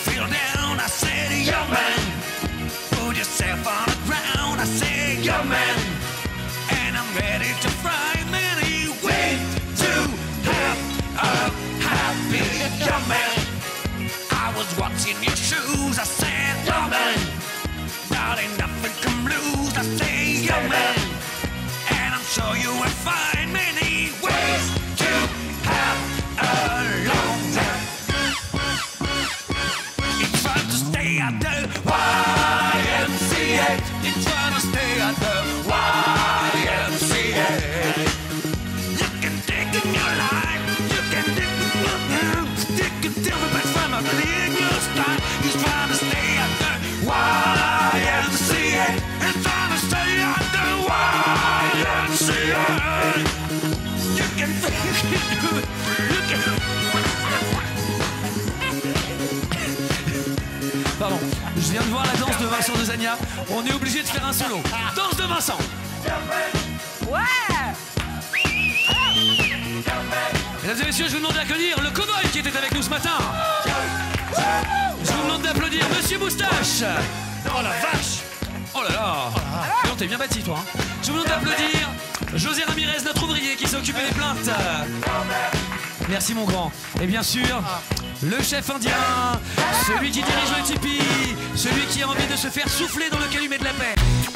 feel down, I said, young man, put yourself on the ground. I said, young man, and I'm ready to fry many ways to have a happy young man. I was watching your shoes. I said, young man, not enough and come loose. I say, young man, and I'm sure you will find many ways to have a long time. It's fun to stay at the YMCA. It's fun to stay at the YMCA. You can dig in your life. You can dig in different from a your style. It's fun to stay at the YMCA. It's fun to stay at the YMCA. You can Pardon, je viens de voir la danse de Vincent Desagna. On est obligé de faire un solo. Danse de Vincent. Ouais. Mesdames et messieurs, je vous demande d'applaudir le cow-boy qui était avec nous ce matin. Je vous demande d'applaudir Monsieur Moustache. Oh la vache. Oh là là. Non, t'es bien bâti toi. Je vous demande d'applaudir José Ramirez, notre ouvrier qui s'est occupé des plaintes. Merci mon grand. Et bien sûr, le chef indien, celui qui dirige le tipi, celui qui a envie de se faire souffler dans le calumet de la paix.